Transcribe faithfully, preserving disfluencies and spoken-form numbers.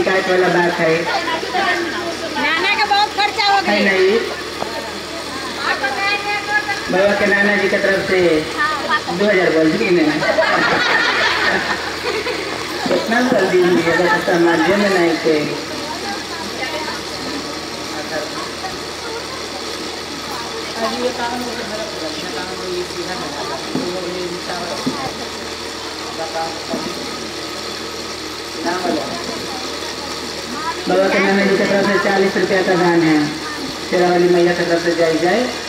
शिकायत वाला बात है। नाना का बहुत खर्चा हो गया नहीं, बाबा के नाना जी की तरफ से दो हजार बोल दी ना कितना कर दीजिए समाज में नहीं थे। बाबा के नाना जी की तरफ से चालीस रुपया का दान है। शेरा वाली मैया की तरफ से जाई जाए।